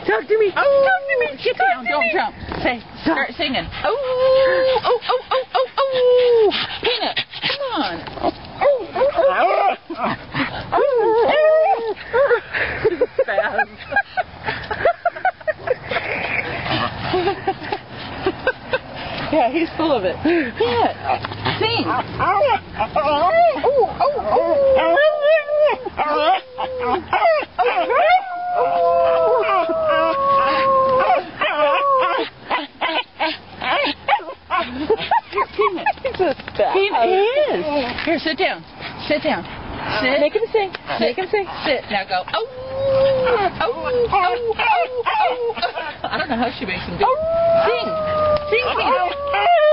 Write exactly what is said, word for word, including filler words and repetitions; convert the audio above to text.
Talk to me. Oh, Talk to me. Get Talk down. to Don't me. jump. Say, start singing. Oh, oh, oh, oh, oh, oh. Peanut, come on. Fast. Yeah, he's full of it. Peanut, sing. Peanut, he is. Here, sit down. Sit down. Sit. Make him sing. Sit. Make him sing. Sit. Now go. Oh, oh, oh, oh, oh. I don't know how she makes him do. Sing. Sing, Peanut.